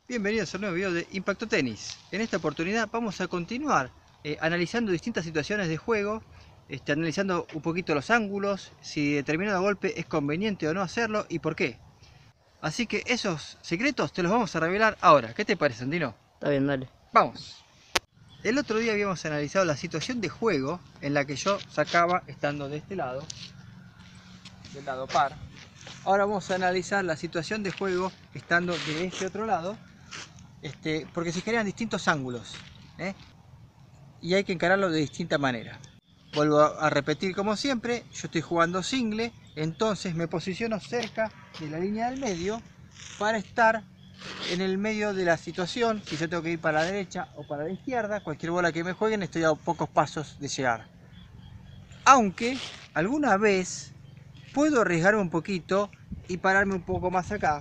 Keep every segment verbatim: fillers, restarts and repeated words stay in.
Bienvenidos a un nuevo video de Impacto Tenis. En esta oportunidad vamos a continuar eh, analizando distintas situaciones de juego, este, analizando un poquito los ángulos, si determinado golpe es conveniente o no hacerlo y por qué. Así que esos secretos te los vamos a revelar ahora. ¿Qué te parece, Santino? Está bien, dale. Vamos. El otro día habíamos analizado la situación de juego en la que yo sacaba estando de este lado, del lado par. Ahora vamos a analizar la situación de juego estando de este otro lado. Este, porque se generan distintos ángulos, ¿eh? Y hay que encararlo de distinta manera. Vuelvo a repetir como siempre, yo estoy jugando single, entonces me posiciono cerca de la línea del medio para estar en el medio de la situación. Si yo tengo que ir para la derecha o para la izquierda, cualquier bola que me jueguen estoy a pocos pasos de llegar. Aunque alguna vez puedo arriesgarme un poquito y pararme un poco más acá.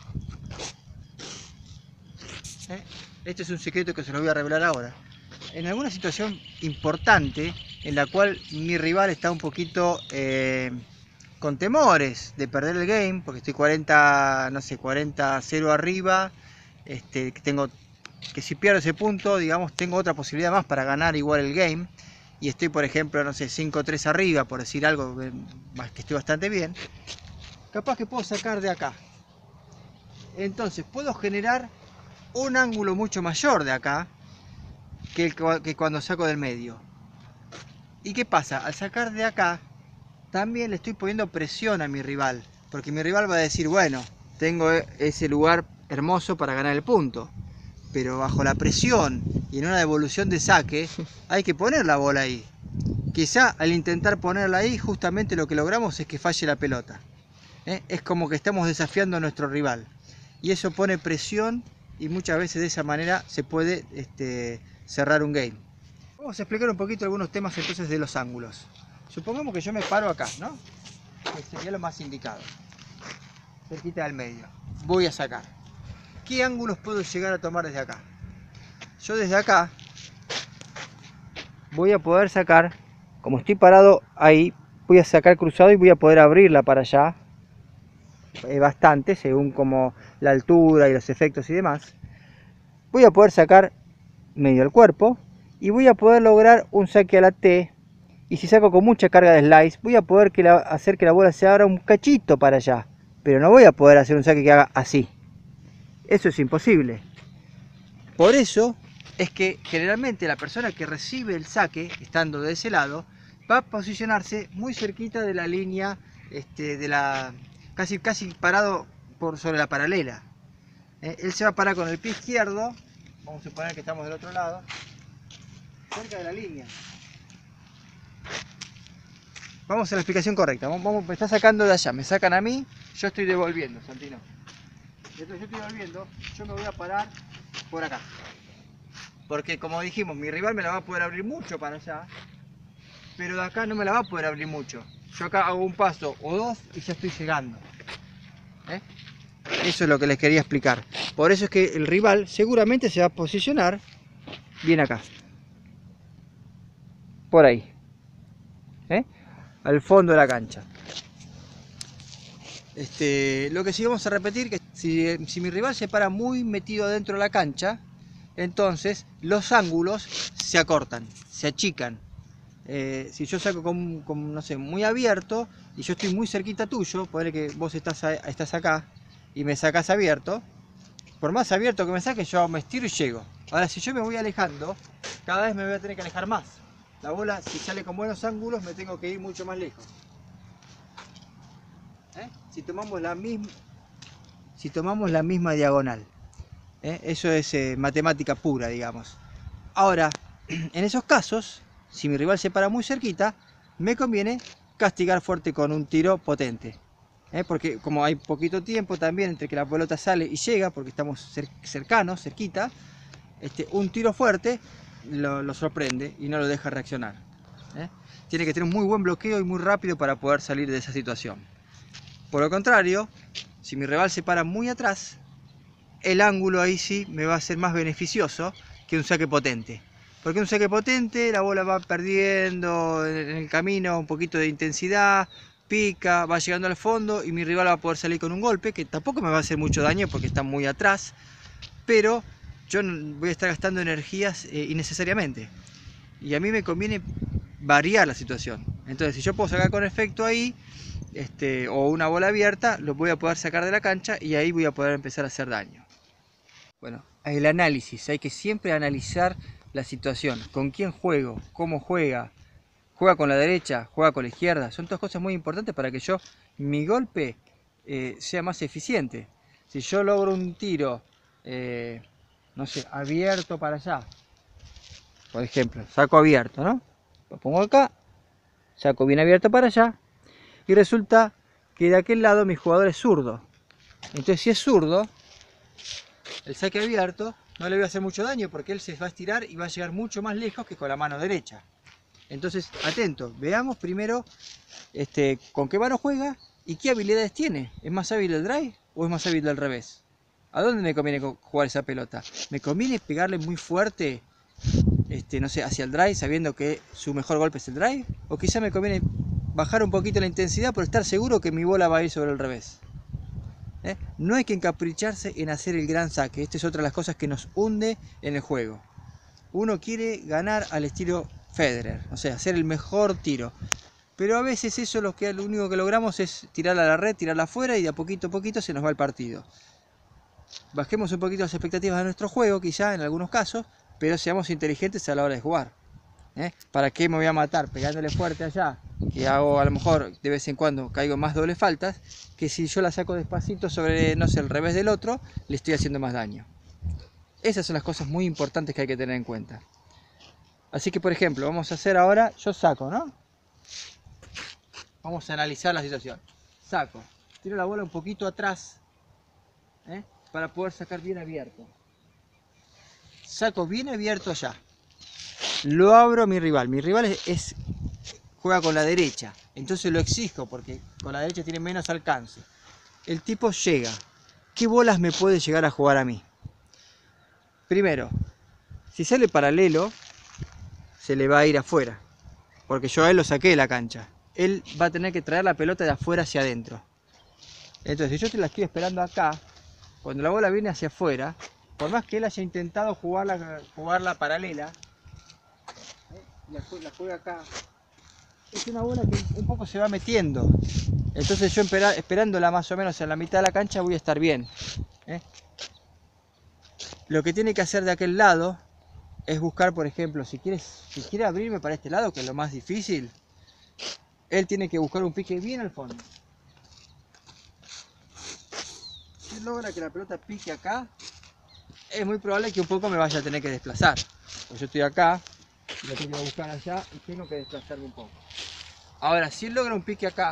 ¿Eh? Este es un secreto que se lo voy a revelar ahora. En alguna situación importante en la cual mi rival está un poquito eh, con temores de perder el game, porque estoy cuarenta, no sé, cuarenta a cero arriba, este, que tengo que si pierdo ese punto, digamos, tengo otra posibilidad más para ganar igual el game, y estoy, por ejemplo, no sé, cinco tres arriba, por decir algo, que estoy bastante bien, capaz que puedo sacar de acá. Entonces puedo generar un ángulo mucho mayor de acá que, el que cuando saco del medio. ¿Y qué pasa? Al sacar de acá también le estoy poniendo presión a mi rival, porque mi rival va a decir, bueno, tengo ese lugar hermoso para ganar el punto, pero bajo la presión y en una devolución de saque hay que poner la bola ahí. Quizá al intentar ponerla ahí justamente lo que logramos es que falle la pelota, ¿eh? Es como que estamos desafiando a nuestro rival y eso pone presión. Y muchas veces de esa manera se puede este, cerrar un game. Vamos a explicar un poquito algunos temas entonces de los ángulos. Supongamos que yo me paro acá, ¿no? Que sería lo más indicado. Cerquita del medio. Voy a sacar. ¿Qué ángulos puedo llegar a tomar desde acá? Yo desde acá voy a poder sacar, como estoy parado ahí, voy a sacar cruzado y voy a poder abrirla para allá. Eh, bastante, según como la altura y los efectos y demás. Voy a poder sacar medio el cuerpo y voy a poder lograr un saque a la T, y si saco con mucha carga de slice voy a poder que la, hacer que la bola se abra un cachito para allá, pero no voy a poder hacer un saque que haga así. Eso es imposible. Por eso es que generalmente la persona que recibe el saque estando de ese lado va a posicionarse muy cerquita de la línea, este, de la casi, casi parado por sobre la paralela. Eh, él se va a parar con el pie izquierdo, vamos a suponer que estamos del otro lado, cerca de la línea. Vamos a la explicación correcta. Vamos, vamos, me está sacando de allá, me sacan a mí, yo estoy devolviendo, Santino. Entonces yo estoy devolviendo, yo me voy a parar por acá. Porque como dijimos, mi rival me la va a poder abrir mucho para allá, pero de acá no me la va a poder abrir mucho. Yo acá hago un paso o dos y ya estoy llegando. ¿Eh? Eso es lo que les quería explicar. Por eso es que el rival seguramente se va a posicionar bien acá. Por ahí. ¿Eh? Al fondo de la cancha. Este, lo que sí vamos a repetir, que si, si mi rival se para muy metido dentro de la cancha, entonces los ángulos se acortan, se achican. Eh, si yo saco con, con, no sé, muy abierto y yo estoy muy cerquita tuyo, ponele que vos estás, a, estás acá y me sacas abierto, por más abierto que me saques yo me estiro y llego. Ahora si yo me voy alejando, cada vez me voy a tener que alejar más. La bola, si sale con buenos ángulos, me tengo que ir mucho más lejos. ¿Eh? Si tomamos la misma, si tomamos la misma diagonal, ¿eh? Eso es eh, matemática pura, digamos. Ahora, en esos casos, si mi rival se para muy cerquita, me conviene castigar fuerte con un tiro potente. ¿Eh? Porque como hay poquito tiempo también entre que la pelota sale y llega, porque estamos cer cercanos, cerquita, este, un tiro fuerte lo, lo sorprende y no lo deja reaccionar. ¿Eh? Tiene que tener un muy buen bloqueo y muy rápido para poder salir de esa situación. Por lo contrario, si mi rival se para muy atrás, el ángulo ahí sí me va a ser más beneficioso que un saque potente. Porque un saque potente, la bola va perdiendo en el camino un poquito de intensidad, pica, va llegando al fondo y mi rival va a poder salir con un golpe que tampoco me va a hacer mucho daño porque está muy atrás, pero yo voy a estar gastando energías eh, innecesariamente. Y a mí me conviene variar la situación. Entonces, si yo puedo sacar con efecto ahí, este, o una bola abierta, lo voy a poder sacar de la cancha y ahí voy a poder empezar a hacer daño. Bueno, el análisis, hay que siempre analizar la situación, con quién juego, cómo juega, juega con la derecha, juega con la izquierda, son todas cosas muy importantes para que yo, mi golpe eh, sea más eficiente. Si yo logro un tiro, eh, no sé, abierto para allá, por ejemplo, saco abierto, ¿no? Lo pongo acá, saco bien abierto para allá, y resulta que de aquel lado mi jugador es zurdo. Entonces, si es zurdo, el saque abierto no le voy a hacer mucho daño porque él se va a estirar y va a llegar mucho más lejos que con la mano derecha. Entonces, atento, veamos primero este, con qué mano juega y qué habilidades tiene. ¿Es más hábil el drive o es más hábil del revés? ¿A dónde me conviene jugar esa pelota? ¿Me conviene pegarle muy fuerte, este, no sé, hacia el drive sabiendo que su mejor golpe es el drive? ¿O quizá me conviene bajar un poquito la intensidad por estar seguro que mi bola va a ir sobre el revés? ¿Eh? No hay que encapricharse en hacer el gran saque. Esta es otra de las cosas que nos hunde en el juego. Uno quiere ganar al estilo Federer, o sea, hacer el mejor tiro. Pero a veces eso lo, que, lo único que logramos es tirarla a la red, tirarla afuera y de a poquito a poquito se nos va el partido. Bajemos un poquito las expectativas de nuestro juego, quizá en algunos casos, pero seamos inteligentes a la hora de jugar. ¿Eh? ¿Para qué me voy a matar pegándole fuerte allá? Que hago a lo mejor de vez en cuando caigo más dobles faltas, que si yo la saco despacito sobre, no sé, el revés del otro, le estoy haciendo más daño. Esas son las cosas muy importantes que hay que tener en cuenta. Así que, por ejemplo, vamos a hacer ahora, yo saco, ¿no? Vamos a analizar la situación. Saco, tiro la bola un poquito atrás, ¿eh? Para poder sacar bien abierto. Saco bien abierto allá. Lo abro a mi rival. Mi rival es, es juega con la derecha, entonces lo exijo porque con la derecha tiene menos alcance. El tipo llega. ¿Qué bolas me puede llegar a jugar a mí? Primero, si sale paralelo, se le va a ir afuera, porque yo a él lo saqué de la cancha. Él va a tener que traer la pelota de afuera hacia adentro. Entonces, si yo te la estoy esperando acá, cuando la bola viene hacia afuera, por más que él haya intentado jugarla, jugarla paralela, la, la juega acá, es una bola que un poco se va metiendo. Entonces yo espera, esperándola más o menos en la mitad de la cancha voy a estar bien. ¿Eh? Lo que tiene que hacer de aquel lado es buscar, por ejemplo, si, quieres, si quiere abrirme para este lado, que es lo más difícil, él tiene que buscar un pique bien al fondo. Si logra que la pelota pique acá, es muy probable que un poco me vaya a tener que desplazar. Pues yo estoy acá, y lo tengo que buscar allá y tengo que desplazarme un poco. Ahora, si él logra un pique acá,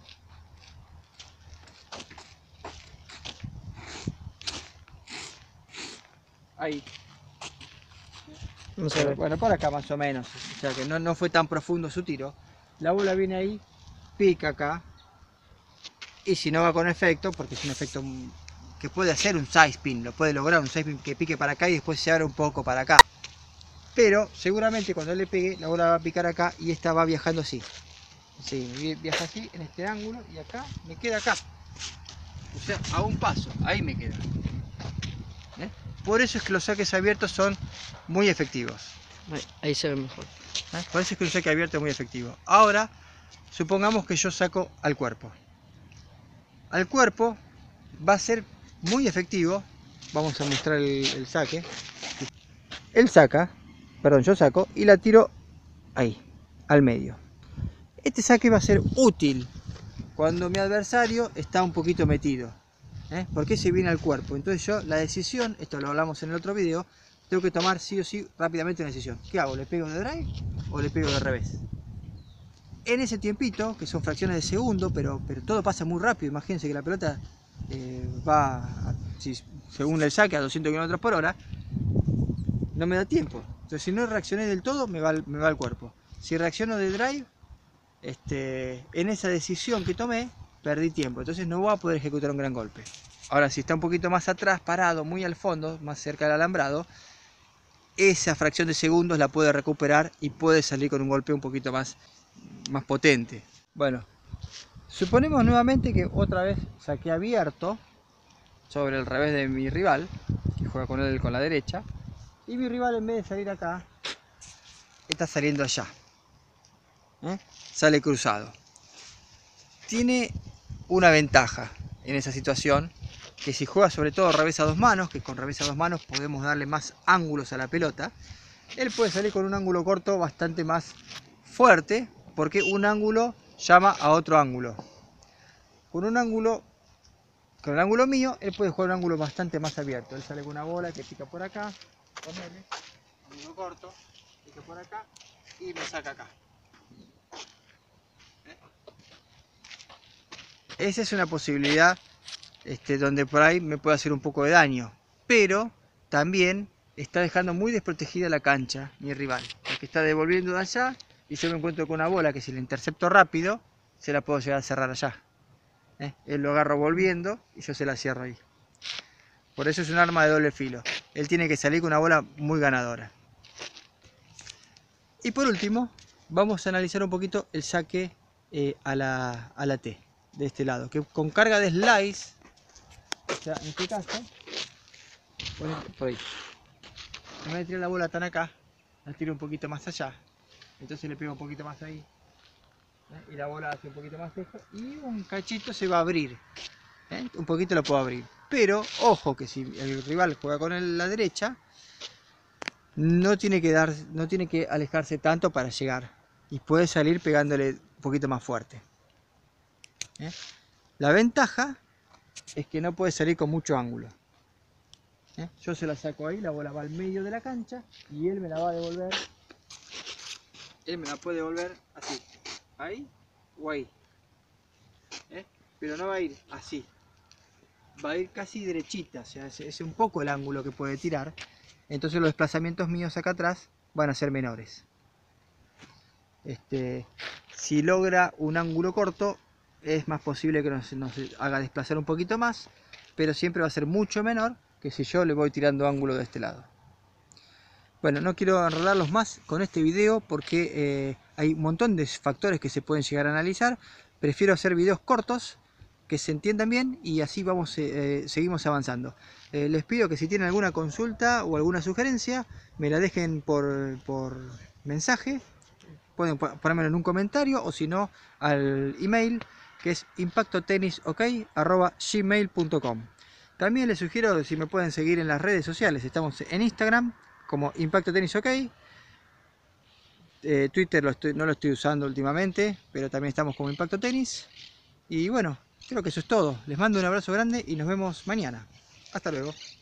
ahí. Vamos a ver. Bueno, por acá más o menos, o sea que no, no fue tan profundo su tiro. La bola viene ahí, pica acá, y si no va con efecto, porque es un efecto que puede hacer un side spin, lo puede lograr un side spin que pique para acá y después se abra un poco para acá. Pero seguramente cuando él le pegue, la bola va a picar acá y esta va viajando así. Sí, viaja así en este ángulo y acá me queda acá. O sea, a un paso, ahí me queda. ¿Eh? Por eso es que los saques abiertos son muy efectivos. Ahí se ve mejor. ¿Eh? Por eso es que un saque abierto es muy efectivo. Ahora, supongamos que yo saco al cuerpo. Al cuerpo va a ser muy efectivo. Vamos a mostrar el, el saque. Él saca, perdón, yo saco y la tiro ahí, al medio. Este saque va a ser útil cuando mi adversario está un poquito metido, ¿eh? Porque se viene al cuerpo. Entonces yo, la decisión, esto lo hablamos en el otro video, tengo que tomar sí o sí rápidamente una decisión. ¿Qué hago? ¿Le pego de drive o le pego de revés? En ese tiempito, que son fracciones de segundo, pero, pero todo pasa muy rápido. Imagínense que la pelota eh, va, a, si, según el saque, a doscientos kilómetros por hora. No me da tiempo. Entonces, si no reaccioné del todo, me va, me va al cuerpo. Si reacciono de drive, este, en esa decisión que tomé, perdí tiempo. Entonces no voy a poder ejecutar un gran golpe. Ahora, si está un poquito más atrás, parado, muy al fondo, más cerca del alambrado, esa fracción de segundos la puede recuperar y puede salir con un golpe un poquito más, más potente. Bueno, suponemos nuevamente que otra vez saqué abierto sobre el revés de mi rival, que juega con él con la derecha. Y mi rival, en vez de salir acá, está saliendo allá. ¿Eh? Sale cruzado. Tiene una ventaja en esa situación, que si juega sobre todo revés a dos manos, que con revés a dos manos podemos darle más ángulos a la pelota, él puede salir con un ángulo corto bastante más fuerte, porque un ángulo llama a otro ángulo. Con un ángulo, con el ángulo mío, él puede jugar un ángulo bastante más abierto. Él sale con una bola que pica por acá, ponele, ángulo corto, pica por acá y me saca acá. Esa es una posibilidad este, donde por ahí me puede hacer un poco de daño, pero también está dejando muy desprotegida la cancha mi rival, porque está devolviendo de allá y yo me encuentro con una bola que si la intercepto rápido se la puedo llegar a cerrar allá. ¿Eh? Él lo agarro volviendo y yo se la cierro ahí. Por eso es un arma de doble filo. Él tiene que salir con una bola muy ganadora. Y por último vamos a analizar un poquito el saque eh, a, la, a la T de este lado, que con carga de slice, o sea, en este caso, por ahí, en vez de tirar la bola tan acá, la tiro un poquito más allá, entonces le pego un poquito más ahí, ¿eh? Y la bola hace un poquito más lejos, y un cachito se va a abrir, ¿eh? Un poquito lo puedo abrir, pero ojo que si el rival juega con el, la derecha, no tiene que dar, no tiene que alejarse tanto para llegar, y puede salir pegándole un poquito más fuerte. ¿Eh? La ventaja es que no puede salir con mucho ángulo. ¿Eh? Yo se la saco ahí, la bola va al medio de la cancha y él me la va a devolver. Él me la puede devolver así, ahí o ahí. ¿Eh? Pero no va a ir así, va a ir casi derechita, o sea, es, es un poco el ángulo que puede tirar. Entonces los desplazamientos míos acá atrás van a ser menores. Este, si logra un ángulo corto, es más posible que nos, nos haga desplazar un poquito más, pero siempre va a ser mucho menor que si yo le voy tirando ángulo de este lado. Bueno, no quiero enredarlos más con este video porque eh, hay un montón de factores que se pueden llegar a analizar. Prefiero hacer videos cortos que se entiendan bien y así vamos, eh, seguimos avanzando. Eh, les pido que si tienen alguna consulta o alguna sugerencia me la dejen por, por mensaje. Pueden ponérmelo en un comentario o si no al email, que es impactotennisok arroba gmail punto com. También les sugiero si me pueden seguir en las redes sociales. Estamos en Instagram como impactotennisok. Eh, Twitter lo estoy, no lo estoy usando últimamente, pero también estamos como Impacto Tenis. Y bueno, creo que eso es todo. Les mando un abrazo grande y nos vemos mañana. Hasta luego.